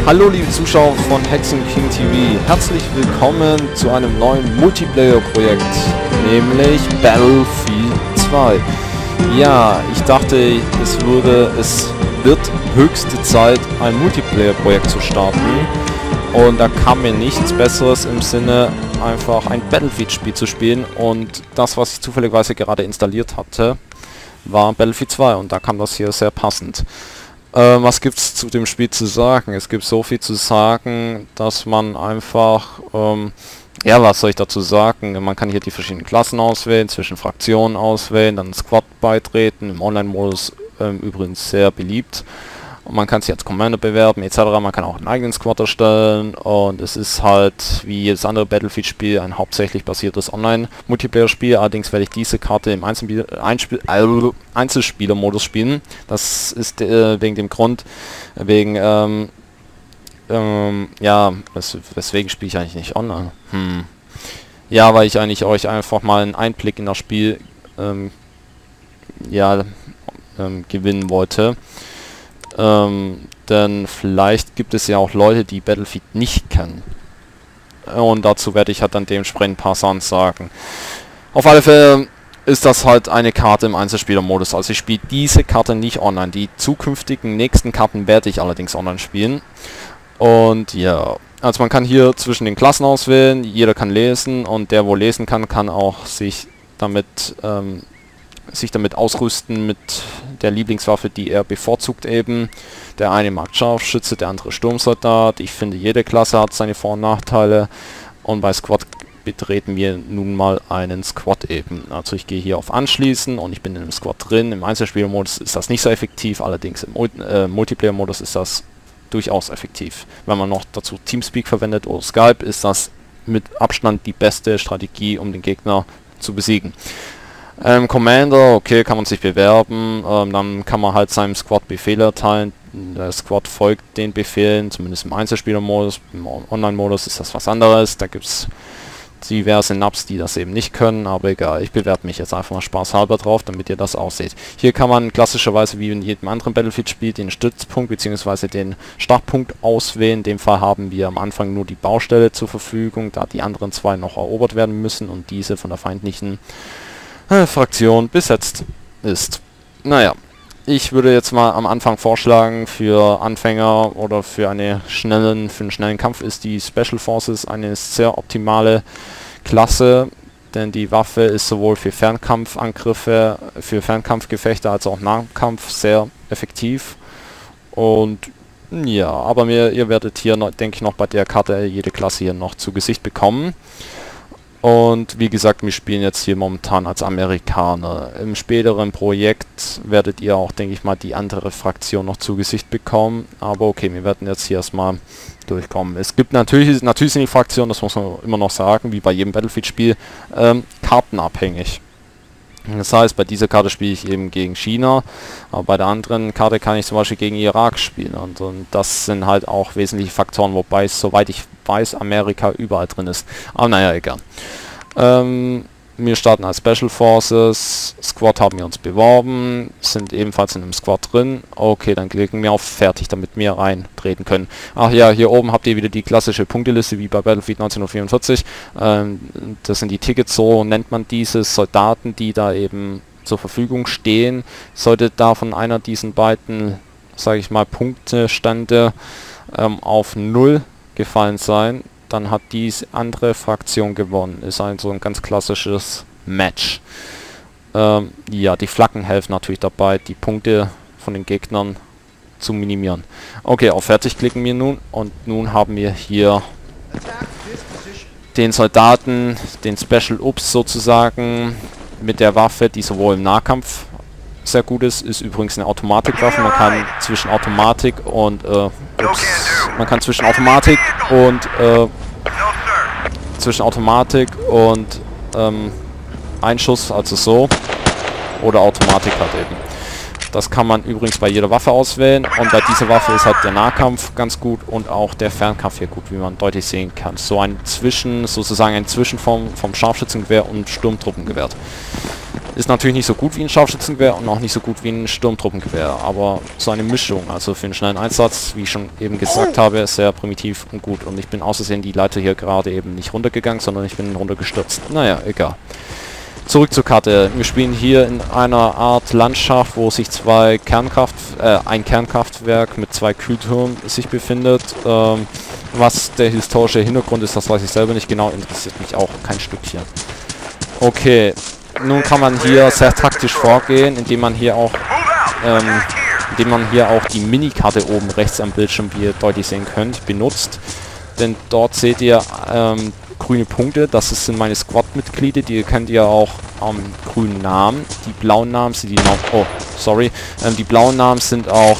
Hallo liebe Zuschauer von Hexen King TV, herzlich willkommen zu einem neuen Multiplayer-Projekt, nämlich Battlefield 2. Ja, ich dachte, es wird höchste Zeit, ein Multiplayer-Projekt zu starten. Und da kam mir nichts Besseres im Sinne, einfach ein Battlefield-Spiel zu spielen. Und das, was ich zufälligerweise gerade installiert hatte, war Battlefield 2. Und da kam das hier sehr passend. Was gibt's zu dem Spiel zu sagen? Es gibt so viel zu sagen, dass man einfach, ja, was soll ich dazu sagen? Man kann hier die verschiedenen Klassen auswählen, zwischen Fraktionen auswählen, dann Squad beitreten, im Online-Modus übrigens sehr beliebt. Und man kann sich als Commander bewerben etc. Man kann auch einen eigenen Squad erstellen und es ist halt wie jedes andere Battlefield-Spiel ein hauptsächlich basiertes Online-Multiplayer-Spiel. Allerdings werde ich diese Karte im Einzelspieler-Modus spielen. Das ist wegen dem Grund, wegen ja, weswegen spiele ich eigentlich nicht online? Ja, weil ich eigentlich euch einfach mal einen Einblick in das Spiel gewinnen wollte. Denn vielleicht gibt es ja auch Leute, die Battlefield nicht kennen. Und dazu werde ich halt dann dementsprechend ein paar Sachen sagen. Auf alle Fälle ist das halt eine Karte im Einzelspieler-Modus. Also ich spiele diese Karte nicht online. Die zukünftigen nächsten Karten werde ich allerdings online spielen. Und ja, also man kann hier zwischen den Klassen auswählen. Jeder kann lesen und der, wo lesen kann, kann auch sich damit ausrüsten mit der Lieblingswaffe, die er bevorzugt eben. Der eine mag Scharfschütze, der andere Sturmsoldat. Ich finde, jede Klasse hat seine Vor- und Nachteile. Und bei Squad betreten wir nun mal einen Squad eben. Also ich gehe hier auf Anschließen und ich bin in einem Squad drin. Im Einzelspielermodus ist das nicht so effektiv, allerdings im Multiplayer-Modus ist das durchaus effektiv. Wenn man noch dazu Teamspeak verwendet oder Skype, ist das mit Abstand die beste Strategie, um den Gegner zu besiegen. Commander, okay, kann man sich bewerben, dann kann man halt seinem Squad Befehle erteilen. Der Squad folgt den Befehlen, zumindest im Einzelspieler-Modus. Im Online-Modus ist das was anderes. Da gibt es diverse Nubs, die das eben nicht können, aber egal. Ich bewerbe mich jetzt einfach mal spaßhalber drauf, damit ihr das auch seht. Hier kann man klassischerweise wie in jedem anderen Battlefield-Spiel den Stützpunkt bzw. den Startpunkt auswählen. In dem Fall haben wir am Anfang nur die Baustelle zur Verfügung, da die anderen zwei noch erobert werden müssen und diese von der feindlichen Fraktion besetzt ist. Naja, ich würde jetzt mal am Anfang vorschlagen, für Anfänger oder für einen schnellen Kampf ist die Special Forces eine sehr optimale Klasse, denn die Waffe ist sowohl für Fernkampfangriffe, für Fernkampfgefechte als auch Nahkampf sehr effektiv. Und ja, aber ihr werdet hier, denke ich, noch bei der Karte jede Klasse hier noch zu Gesicht bekommen. Und wie gesagt, wir spielen jetzt hier momentan als Amerikaner. Im späteren Projekt werdet ihr auch, denke ich mal, die andere Fraktion noch zu Gesicht bekommen. Aber okay, wir werden jetzt hier erstmal durchkommen. Es gibt natürlich sind die Fraktionen, das muss man immer noch sagen, wie bei jedem Battlefield-Spiel, kartenabhängig. Das heißt, bei dieser Karte spiele ich eben gegen China, aber bei der anderen Karte kann ich zum Beispiel gegen Irak spielen. Und das sind halt auch wesentliche Faktoren, wobei es, soweit ich weiß, Amerika überall drin ist. Aber naja, egal. Wir starten als Special Forces. Squad haben wir uns beworben, sind ebenfalls in einem Squad drin. Okay, dann klicken wir auf Fertig, damit wir reintreten können. Ach ja, hier oben habt ihr wieder die klassische Punkteliste wie bei Battlefield 1944. Das sind die Tickets, so nennt man diese Soldaten, die da eben zur Verfügung stehen. Sollte da von einer diesen beiden, sage ich mal, Punktestände auf 0 gefallen sein, dann hat diese andere Fraktion gewonnen. Ist also ein ganz klassisches Match. Ja, die Flaggen helfen natürlich dabei, die Punkte von den Gegnern zu minimieren. Okay, auf Fertig klicken wir nun und nun haben wir hier den Soldaten, den Special Ops sozusagen, mit der Waffe, die sowohl im Nahkampf sehr gut ist übrigens eine Automatikwaffe. Man kann zwischen Automatik und Einschuss, also so, oder Automatik halt eben. Das kann man übrigens bei jeder Waffe auswählen und bei dieser Waffe ist halt der Nahkampf ganz gut und auch der Fernkampf hier gut, wie man deutlich sehen kann. So ein sozusagen ein Zwischenform vom Scharfschützengewehr und Sturmtruppengewehr. Ist natürlich nicht so gut wie ein Scharfschützengewehr und auch nicht so gut wie ein Sturmtruppengewehr, aber so eine Mischung, also für einen schnellen Einsatz, wie ich schon eben gesagt habe, ist sehr primitiv und gut. Und ich bin außersehen die Leiter hier gerade eben nicht runtergegangen, sondern ich bin runtergestürzt. Naja, egal. Zurück zur Karte. Wir spielen hier in einer Art Landschaft, wo sich ein Kernkraftwerk mit 2 Kühltürmen sich befindet. Was der historische Hintergrund ist, das weiß ich selber nicht genau, interessiert mich auch kein Stückchen. Okay, nun kann man hier sehr taktisch vorgehen, indem man hier auch die Minikarte oben rechts am Bildschirm, wie ihr deutlich sehen könnt, benutzt. Denn dort seht ihr grüne Punkte, das sind meine Squad-Mitglieder, die kennt ihr auch am grünen Namen. Die blauen Namen sind die blauen Namen sind auch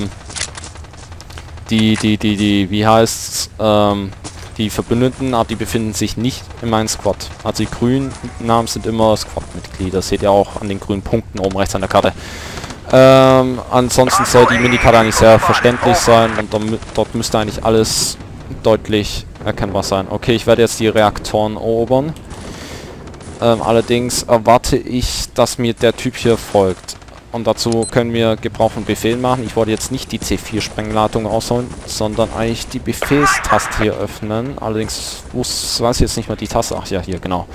die Verbündeten, aber die befinden sich nicht in meinem Squad. Also die grünen Namen sind immer Squad-Mitglieder, seht ihr auch an den grünen Punkten oben rechts an der Karte. Ansonsten soll die Minikarte eigentlich sehr verständlich sein und dort müsste eigentlich alles deutlich erkennbar sein. Okay, ich werde jetzt die Reaktoren erobern. Allerdings erwarte ich, dass mir der Typ hier folgt. Und dazu können wir Gebrauch von Befehlen machen. Ich wollte jetzt nicht die C4-Sprengladung rausholen, sondern eigentlich die Befehlstaste hier öffnen. Allerdings weiß ich jetzt nicht mehr die Taste. Ach ja, hier, genau.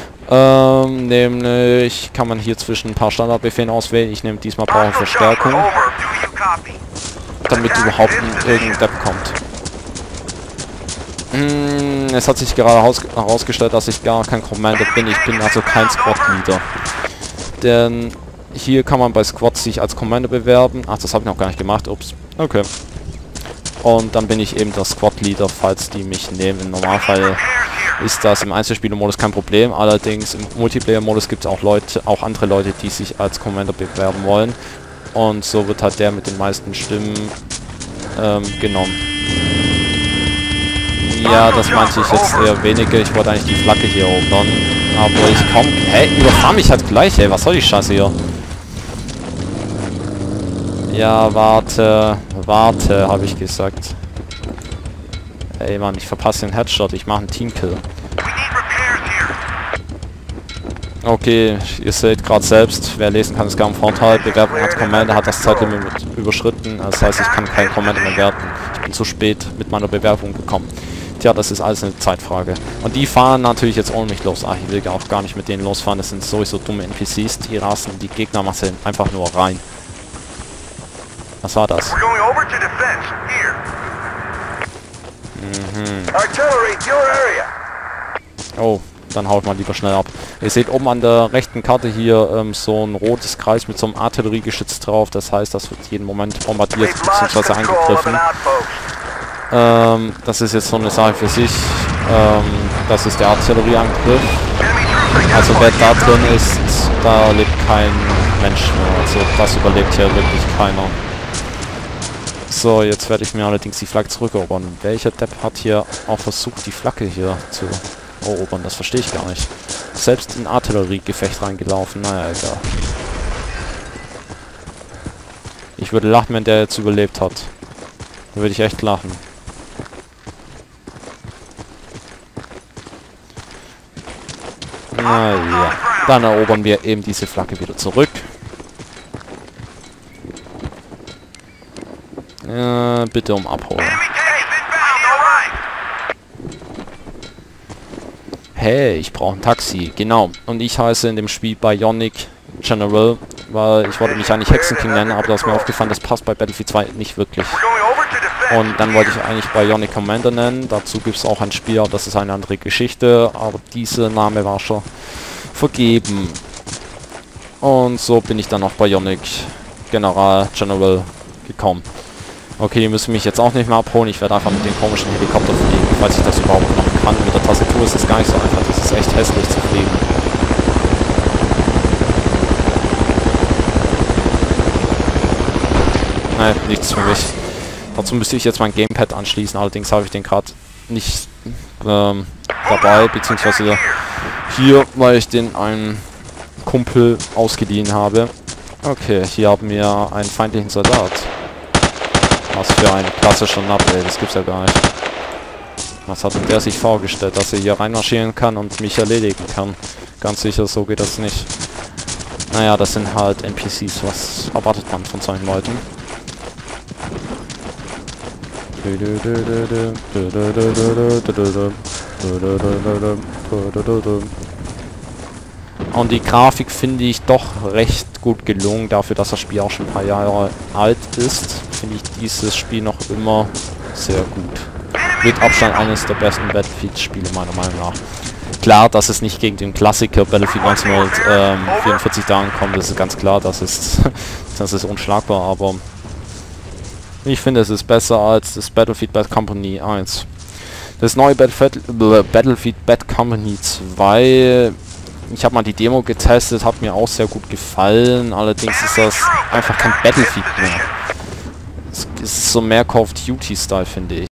Nämlich kann man hier zwischen ein paar Standardbefehlen auswählen. Ich nehme diesmal brauche Verstärkung, damit überhaupt irgendein Depp kommt. Es hat sich gerade herausgestellt, dass ich gar kein Commander bin. Ich bin also kein Squad-Leader. Denn hier kann man bei Squads sich als Commander bewerben. Ach, das habe ich noch gar nicht gemacht. Ups. Okay. Und dann bin ich eben der Squad-Leader, falls die mich nehmen. Im Normalfall ist das im Einzelspieler-Modus kein Problem. Allerdings im Multiplayer-Modus gibt es auch andere Leute, die sich als Commander bewerben wollen. Und so wird halt der mit den meisten Stimmen genommen. Ja, das meinte ich jetzt eher weniger. Ich wollte eigentlich die Flagge hier erobern. Aber ich komm... Hä? Überfahr mich halt gleich, ey. Was soll die Scheiße hier? Ja, warte. Warte, habe ich gesagt. Ey, Mann, ich verpasse den Headshot. Ich mache einen Teamkill. Okay, ihr seht gerade selbst. Wer lesen kann, ist gar ein Vorteil. Bewerbung hat Commander, hat das Zeitlimit überschritten. Das heißt, ich kann keinen Commander mehr werten. Ich bin zu spät mit meiner Bewerbung gekommen. Tja, das ist alles eine Zeitfrage. Und die fahren natürlich jetzt ohne mich los. Ach, ich will auch gar nicht mit denen losfahren. Das sind sowieso dumme NPCs. Die rasen die Gegnermasse einfach nur rein. Was war das? Oh, dann haut man lieber schnell ab. Ihr seht oben an der rechten Karte hier so ein rotes Kreis mit so einem Artilleriegeschütz drauf. Das heißt, das wird jeden Moment bombardiert bzw. angegriffen. Das ist jetzt so eine Sache für sich. Das ist der Artillerieangriff. Also wer da drin ist, da lebt kein Mensch mehr. Also das überlebt hier wirklich keiner. So, jetzt werde ich mir allerdings die Flagge zurückerobern. Welcher Depp hat hier auch versucht, die Flagge hier zu erobern? Das verstehe ich gar nicht. Selbst in Artilleriegefecht reingelaufen. Naja, egal. Ich würde lachen, wenn der jetzt überlebt hat. Da würde ich echt lachen. Naja, dann erobern wir eben diese Flagge wieder zurück. Bitte um Abholen. Hey, ich brauche ein Taxi. Genau. Und ich heiße in dem Spiel Bionic General, weil ich wollte mich eigentlich Hexenking nennen, aber da ist mir aufgefallen, das passt bei Battlefield 2 nicht wirklich. Und dann wollte ich eigentlich Bionic Commander nennen. Dazu gibt es auch ein Spiel, aber das ist eine andere Geschichte. Aber dieser Name war schon vergeben. Und so bin ich dann auf Bionic General gekommen. Okay, die müssen mich jetzt auch nicht mehr abholen. Ich werde einfach mit dem komischen Helikopter fliegen, falls ich das überhaupt noch kann. Mit der Tastatur ist es gar nicht so einfach. Das ist echt hässlich zu fliegen. Nein, nichts für mich. Dazu müsste ich jetzt mein Gamepad anschließen. Allerdings habe ich den gerade nicht dabei, beziehungsweise hier, weil ich den einem Kumpel ausgeliehen habe. Okay, hier haben wir einen feindlichen Soldat. Was für ein klassischer Nap, ey, das gibt's ja gar nicht. Was hat denn der sich vorgestellt, dass er hier reinmarschieren kann und mich erledigen kann? Ganz sicher, so geht das nicht. Naja, das sind halt NPCs, was erwartet man von solchen Leuten? Und die Grafik finde ich doch recht gut gelungen, dafür, dass das Spiel auch schon ein paar Jahre alt ist. Finde ich dieses Spiel noch immer sehr gut. Mit Abstand eines der besten Battlefield-Spiele meiner Meinung nach. Klar, dass es nicht gegen den Klassiker Battlefield 1944 da ankommt, das ist ganz klar, das ist unschlagbar, aber ich finde, es ist besser als das Battlefield Bad Company 1. Das neue Battlefield Bad Company 2, ich habe mal die Demo getestet, hat mir auch sehr gut gefallen, allerdings ist das einfach kein Battlefield mehr. Es ist so mehr Call of Duty-Style, finde ich.